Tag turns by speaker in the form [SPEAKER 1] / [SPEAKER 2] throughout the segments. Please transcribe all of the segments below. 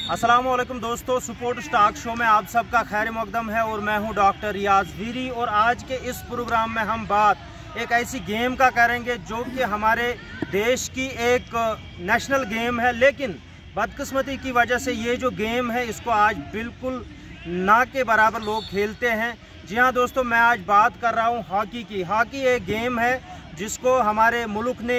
[SPEAKER 1] अस्सलामुअलैकुम दोस्तों, sport stock show में आप सबका खैर मकदम है और मैं हूं डॉक्टर रियाज वीरी। और आज के इस प्रोग्राम में हम बात एक ऐसी गेम का करेंगे जो कि हमारे देश की एक नेशनल गेम है, लेकिन बदकिस्मती की वजह से ये जो गेम है इसको आज बिल्कुल ना के बराबर लोग खेलते हैं। जी हाँ दोस्तों, मैं आज बात कर रहा हूँ हॉकी की। हॉकी एक गेम है जिसको हमारे मुल्क ने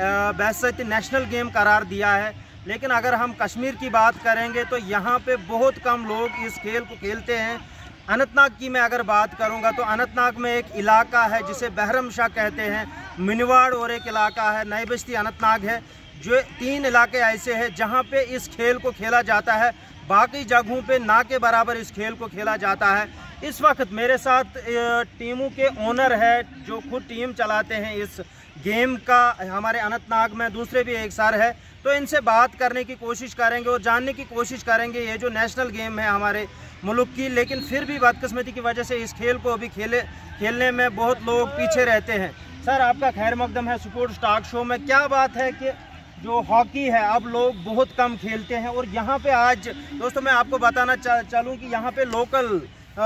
[SPEAKER 1] बहसत नेशनल गेम करार दिया है, लेकिन अगर हम कश्मीर की बात करेंगे तो यहाँ पे बहुत कम लोग इस खेल को खेलते हैं। अनंतनाग की मैं अगर बात करूँगा तो अनंतनाग में एक इलाका है जिसे बहरमशाह कहते हैं, मिनवाड़ और एक इलाका है नई बस्ती अनंतनाग है। जो 3 इलाके ऐसे हैं जहाँ पे इस खेल को खेला जाता है, बाकी जगहों पे ना के बराबर इस खेल को खेला जाता है। इस वक्त मेरे साथ टीमों के ओनर है जो खुद टीम चलाते हैं इस गेम का हमारे अनंतनाग में, दूसरे भी एक सर है। तो इनसे बात करने की कोशिश करेंगे और जानने की कोशिश करेंगे ये जो नेशनल गेम है हमारे मुल्क की, लेकिन फिर भी बदकिस्मती की वजह से इस खेल को अभी खेलने में बहुत लोग पीछे रहते हैं। सर आपका खैर मकदम है स्पोर्ट स्टॉक शो में। क्या बात है कि जो हॉकी है अब लोग बहुत कम खेलते हैं और यहाँ पे आज दोस्तों मैं आपको बताना चलूँ कि यहाँ पे लोकल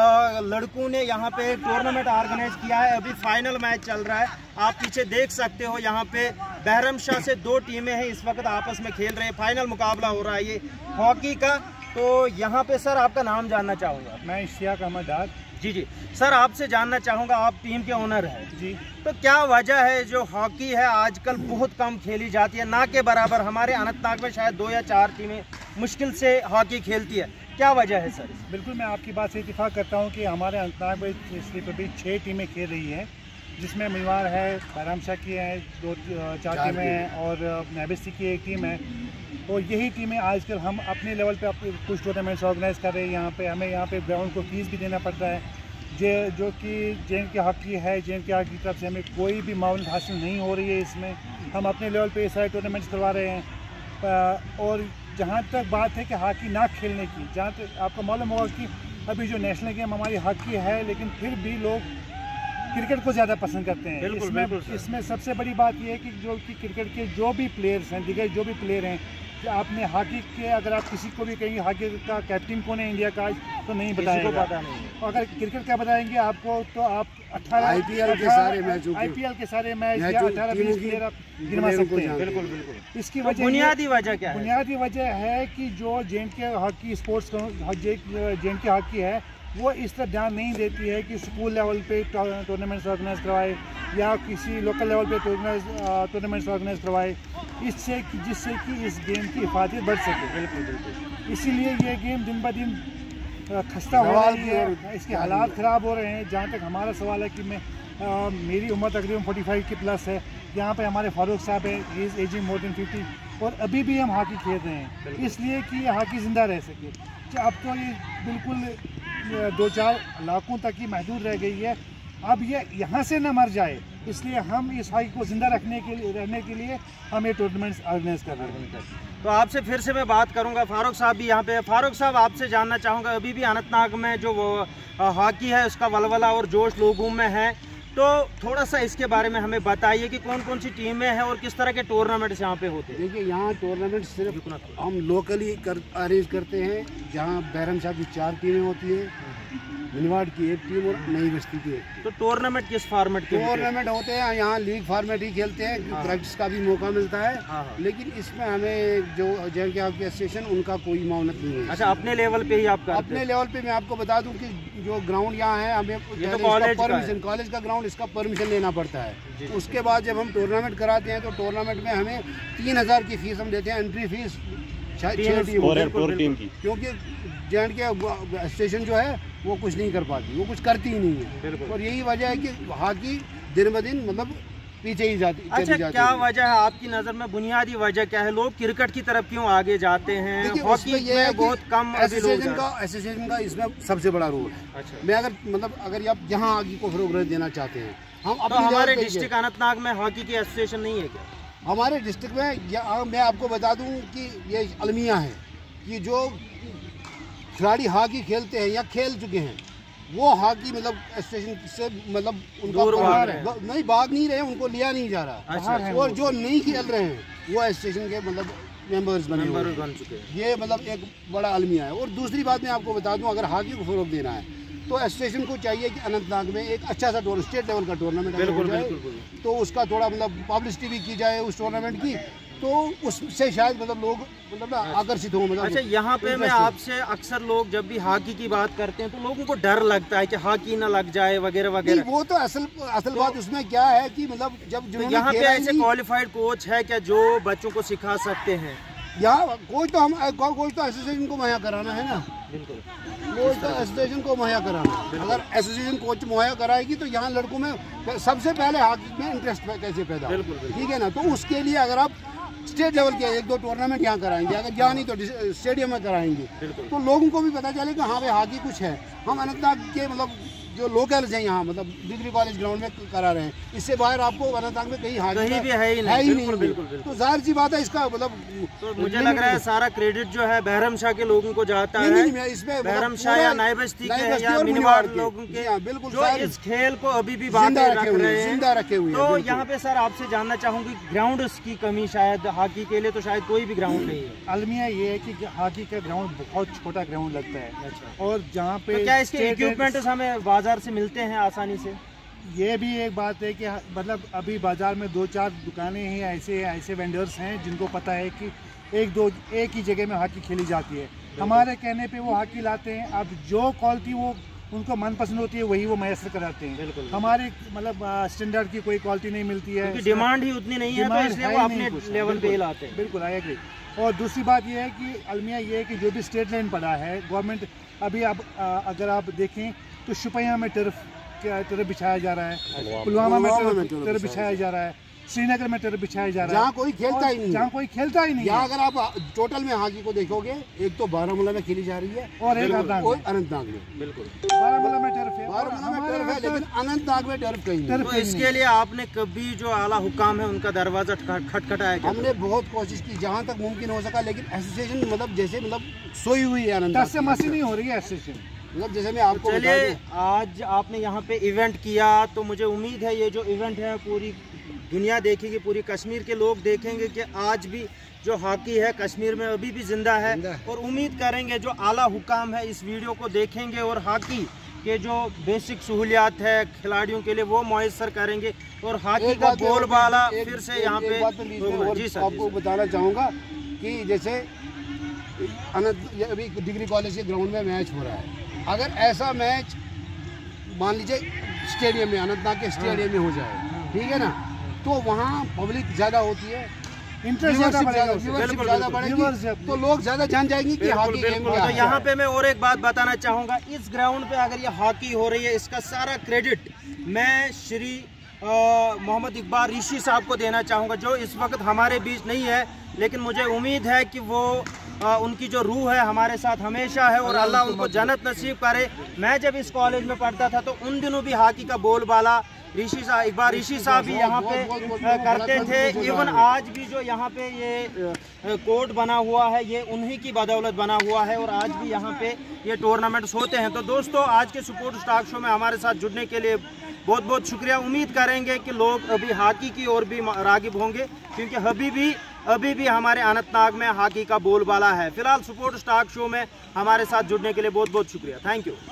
[SPEAKER 1] लड़कों ने यहाँ पे एक टूर्नामेंट ऑर्गेनाइज किया है। अभी फाइनल मैच चल रहा है, आप पीछे देख सकते हो। यहाँ पे बहरमशाह से 2 टीमें हैं इस वक्त आपस में खेल रहे हैं, फाइनल मुकाबला हो रहा है ये हॉकी का। तो यहाँ पे सर आपका नाम जानना चाहूँगा।
[SPEAKER 2] मैं इश्तियाक अहमद डार।
[SPEAKER 1] जी सर, आपसे जानना चाहूँगा, आप टीम के ओनर हैं
[SPEAKER 2] जी,
[SPEAKER 1] तो क्या वजह है जो हॉकी है आजकल बहुत कम खेली जाती है, ना के बराबर हमारे अनंतनाग में शायद 2 या 4 टीमें मुश्किल से हॉकी खेलती है, क्या वजह है सर?
[SPEAKER 2] बिल्कुल मैं आपकी बात से इत्तेफाक करता हूं कि हमारे अनंतनाग में सिर्फ अभी 6 टीमें खेल रही हैं, जिसमें मिनवाड़ है, बहरमशाह की है 2-4 टीमें हैं और नई बस्ती की एक टीम है। तो यही टीमें आजकल हम अपने लेवल पे कुछ टूर्नामेंट्स ऑर्गेनाइज कर रहे हैं। यहाँ पे हमें यहाँ पे ग्राउंड को फीस भी देना पड़ता है, जो कि JNK हॉकी है, JNK हॉकी की तरफ से हमें कोई भी माउंट हासिल नहीं हो रही है। इसमें हम अपने लेवल पे सारे टूर्नामेंट्स करवा रहे हैं। और जहाँ तक बात है कि हॉकी ना खेलने की, जहाँ तक आपको मालूम होगा कि अभी जो नेशनल गेम हमारी हॉकी है, लेकिन फिर भी लोग क्रिकेट को ज़्यादा पसंद करते हैं। इसमें सबसे बड़ी बात यह है कि जो कि क्रिकेट के जो भी प्लेयर्स हैं, दिग्गज जो भी प्लेयर हैं, कि आपने हॉकी के अगर आप किसी को भी कहेंगे हॉकी का कैप्टन कौन है इंडिया का, तो नहीं बताएंगे, पता नहीं। और अगर क्रिकेट का बताएंगे आपको तो आप 18 IPL के सारे मैच या 18-20 प्लेयर आप गिनवा सकते हैं। बिल्कुल। इसकी वजह
[SPEAKER 1] बुनियादी वजह क्या है?
[SPEAKER 2] बुनियादी वजह है कि जो JNK hockey sports JNK hockey है वो इस तरह ध्यान नहीं देती है कि स्कूल लेवल पे टूर्नामेंट्स ऑर्गेनाइज करवाए या किसी लोकल लेवल पे टूर्नामेंट्स ऑर्गेनाइज करवाए, जिससे कि इस गेम की हिफाजत बढ़ सके। बिल्कुल। इसीलिए ये गेम दिन ब दिन खस्ता हो रही है, इसके हालात ख़राब हो रहे हैं। जहाँ तक हमारा सवाल है कि मेरी उम्र तकरीबन 45 के प्लस है, यहाँ पे हमारे फारूक साहब है, he is ageing more than 50 और अभी भी हम हॉकी खेल रहे हैं, इसलिए कि ये हॉकी ज़िंदा रह सके। अब तो ये बिल्कुल 2-4 इलाकों तक ही महदूद रह गई है, अब ये यहाँ से न मर जाए, इसलिए हम इस हॉकी को ज़िंदा रहने के लिए हम ये टूर्नामेंट्स ऑर्गेनाइज कर रहे हैं।
[SPEAKER 1] तो आपसे फिर से मैं बात करूंगा, फारूक साहब भी यहाँ पे। फारूक साहब आपसे जानना चाहूँगा, अभी भी अनंतनाग में जो हॉकी है उसका वलवला और जोश लोगों में है, तो थोड़ा सा इसके बारे में हमें बताइए कि कौन कौन सी टीमें हैं और किस तरह के टूर्नामेंट्स यहाँ पे होते हैं।
[SPEAKER 3] देखिए, यहाँ टूर्नामेंट सिर्फ हम लोकली अरेंज करते हैं, जहाँ बहरमशाह की 4 टीमें होती हैं, मिनवाड़ की 1 टीम और नई बस्ती की 1 टीम।
[SPEAKER 1] तो टूर्नामेंट किस फॉर्मेट के
[SPEAKER 3] टूर्नामेंट होते हैं? यहाँ लीग फॉर्मेट ही खेलते हैं, प्रैक्टिस का भी मौका मिलता है, लेकिन इसमें हमें जो JNK हॉकी एसोसिएशन उनका कोई मामला नहीं है।
[SPEAKER 1] अच्छा, अपने लेवल पे ही आप करते?
[SPEAKER 3] अपने लेवल पे मैं आपको बता दूं कि जो ग्राउंड यहाँ है, हमें परमिशन, कॉलेज का ग्राउंड, इसका परमिशन लेना पड़ता है। उसके बाद जब हम टूर्नामेंट कराते हैं तो टूर्नामेंट में हमें 3000 की फीस हम देते हैं, एंट्री फीस 6 टीम की, क्योंकि JNK स्टेशन जो है वो कुछ नहीं कर पाती, वो कुछ करती ही नहीं है। और यही वजह है कि हॉकी दिन ब दिन मतलब पीछे ही जाती।
[SPEAKER 1] अच्छा, क्या वजह है आपकी नज़र में, बुनियादी वजह क्या है? लोग क्रिकेट की तरफ क्यों आगे जाते हैं? हॉकी में बहुत कम
[SPEAKER 3] एसोसिएशन का इसमें सबसे बड़ा रोल है। अच्छा, मैं अगर आप यहाँ हॉकी को फरोग देना चाहते हैं, हम
[SPEAKER 1] तो हमारे डिस्ट्रिक्ट अनंतनाग में हॉकी की एसोसिएशन नहीं है क्या?
[SPEAKER 3] हमारे डिस्ट्रिक्ट में मैं आपको बता दूं कि ये अलमिया है कि जो खिलाड़ी हॉकी खेलते हैं या खेल चुके हैं, वो हॉकी एसोसिएशन से उनका नहीं भाग नहीं रहे, उनको लिया नहीं जा रहा। और जो नहीं खेल रहे हैं वो एसोसिएशन के मेंबर्स बन
[SPEAKER 1] चुके हैं।
[SPEAKER 3] ये मतलब एक बड़ा अलमिया है। और दूसरी बात मैं आपको बता दूं, अगर हॉकी को फ़रोग देना है तो एसोसिएशन को चाहिए कि अनंतनाग में एक अच्छा सा स्टेट लेवल का टूर्नामेंट हो जाए, तो उसका थोड़ा मतलब पब्लिसिटी भी की जाए उस टूर्नामेंट की, तो उससे शायद मतलब लोग मतलब ना आकर्षित हों। मतलब
[SPEAKER 1] अच्छा, यहाँ पे मैं आपसे अक्सर लोग जब भी हॉकी की बात करते हैं तो लोगों को डर लगता है कि हॉकी ना लग जाए वगैरह वगैरह।
[SPEAKER 3] वो तो असल बात उसमें क्या है कि मतलब जब
[SPEAKER 1] तो यहाँ पे ऐसे क्वालिफाइड कोच है क्या जो बच्चों को सिखा सकते हैं?
[SPEAKER 3] यहाँ कोच तो एसोसिएशन को मुहैया कराना है ना। बिल्कुल, कोच तो एसोसिएशन को मुहैया कराना है। अगर एसोसिएशन कोच मुहैया कराएगी तो यहाँ लड़कों में सबसे पहले हॉकी में इंटरेस्ट कैसे पैदा हो, ठीक है ना। तो उसके लिए अगर आप स्टेट लेवल के 1-2 टूर्नामेंट यहाँ कराएंगे, अगर यहाँ नहीं तो स्टेडियम में कराएंगे, तो लोगों को भी पता चलेगा हाँ भाई हॉकी कुछ है। हम अनंतनाग के मतलब जो लोकल्स हैं यहाँ मतलब डिग्री कॉलेज ग्राउंड में करा रहे हैं, इससे बाहर आपको अनंतनाग में कहीं हॉकी
[SPEAKER 1] भी है ही नहीं। बिल्कुल।
[SPEAKER 3] तो जाहिर सी बात है इसका मतलब
[SPEAKER 1] तो मुझे लग रहा है सारा क्रेडिट जो है बहरम शाह के लोगों को जाता है।
[SPEAKER 3] इसमें
[SPEAKER 1] बहरम शाह या नाई बस्ती के या मिनवाड़ लोगों के
[SPEAKER 3] बिल्कुल
[SPEAKER 1] जो इस खेल को अभी भी जिंदा
[SPEAKER 3] रखे हुए।
[SPEAKER 1] तो यहाँ पे सर आपसे जानना चाहूंगी, ग्राउंड की कमी शायद हॉकी के लिए तो शायद कोई भी ग्राउंड नहीं है।
[SPEAKER 2] अलमिया ये है कि हॉकी का ग्राउंड बहुत छोटा ग्राउंड लगता है। अच्छा। और जहाँ पे
[SPEAKER 1] क्या इसके इक्विपमेंट हमें बाजार से मिलते हैं आसानी से?
[SPEAKER 2] ये भी एक बात है कि मतलब अभी बाजार में 2-4 दुकानें ही ऐसे वेंडर्स हैं जिनको पता है कि एक ही जगह में हॉकी खेली जाती है। हमारे कहने पे वो हॉकी लाते हैं। अब जो क्वालिटी वो उनको मनपसंद होती है वही वो मैसर कराते हैं। बिल्कुल। हमारे मतलब स्टैंडर्ड की कोई क्वालिटी नहीं मिलती है,
[SPEAKER 1] डिमांड ही उतनी नहीं है, तो इसलिए वो अपने लेवल पे लाते हैं।
[SPEAKER 2] बिल्कुल, आई एग्री। और दूसरी बात ये है कि अलमिया ये है कि जो भी स्टेट लाइन पड़ा है गवर्नमेंट अभी अगर आप देखें तो शुपिया में टर्फ बिछाया जा रहा है, पुलवामा में टर्फ बिछाया जा रहा है, श्रीनगर में टर्फ बिछाया जा रहा है,
[SPEAKER 3] जहाँ कोई खेलता ही नहीं,
[SPEAKER 2] जहाँ कोई खेलता ही नहीं।
[SPEAKER 3] यहाँ अगर आप टोटल में हॉकी को देखोगे, एक तो बारामूला में खेली जा रही है
[SPEAKER 2] और एक
[SPEAKER 3] अनंतनाग में।
[SPEAKER 1] बिल्कुल,
[SPEAKER 2] बारामूला में टर्फ है,
[SPEAKER 3] लेकिन अनंतनाग में टर्फ कहीं नहीं।
[SPEAKER 1] तो इसके लिए आपने कभी जो आला हुकाम है उनका दरवाजा खटखटाया?
[SPEAKER 3] हमने बहुत कोशिश की जहाँ तक मुमकिन हो सका, लेकिन एसोसिएशन मतलब जैसे सोई हुई है अनंतनाग
[SPEAKER 2] से मसी नहीं हो रही है एसोसिएशन।
[SPEAKER 3] मतलब जैसे मैं आपको
[SPEAKER 1] चलिए, आज आपने यहाँ पे इवेंट किया तो मुझे उम्मीद है ये जो इवेंट है पूरी दुनिया देखेगी, पूरी कश्मीर के लोग देखेंगे कि आज भी जो हॉकी है कश्मीर में अभी भी जिंदा है। और उम्मीद करेंगे जो आला हुकाम है इस वीडियो को देखेंगे और हॉकी के जो बेसिक सहूलियात है खिलाड़ियों के लिए वो मुयस्सर करेंगे और हॉकी का बोलबाला फिर से यहाँ पे। जी सर,
[SPEAKER 3] आपको बताना चाहूँगा कि जैसे अभी डिग्री कॉलेज के ग्राउंड में मैच हो रहा है, अगर ऐसा मैच मान लीजिए स्टेडियम में, अनंतनाग के स्टेडियम में हो जाए, ठीक है ना, तो वहाँ पब्लिक ज़्यादा होती है, इंटरेस्ट ज़्यादा बढ़ेगी, तो लोग ज़्यादा जान जाएंगे कि हॉकी गेम क्या है।
[SPEAKER 1] तो यहाँ पे मैं और एक बात बताना चाहूँगा, इस ग्राउंड पे अगर ये हॉकी हो रही है इसका सारा क्रेडिट मैं श्री मोहम्मद इकबाल ऋषि साहब को देना चाहूँगा, जो इस वक्त हमारे बीच नहीं है, लेकिन मुझे उम्मीद है कि वो उनकी जो रूह है हमारे साथ हमेशा है और अल्लाह उनको जन्नत नसीब करे। मैं जब इस कॉलेज में पढ़ता था तो उन दिनों भी हॉकी का बोलबाला इकबाल ऋषि साहब भी यहाँ पे करते थे। इवन आज भी जो यहाँ पे ये कोर्ट बना हुआ है ये उन्हीं की बदौलत बना हुआ है और आज भी यहाँ पे ये टूर्नामेंट्स होते हैं। तो दोस्तों, आज के स्पोर्ट्स टॉक शो में हमारे साथ जुड़ने के लिए बहुत बहुत शुक्रिया। उम्मीद करेंगे कि लोग अभी हॉकी की ओर भी रागिब होंगे, क्योंकि अभी भी हमारे अनंतनाग में हॉकी का बोलबाला है। फिलहाल स्पोर्ट्स टॉक शो में हमारे साथ जुड़ने के लिए बहुत बहुत शुक्रिया। Thank you.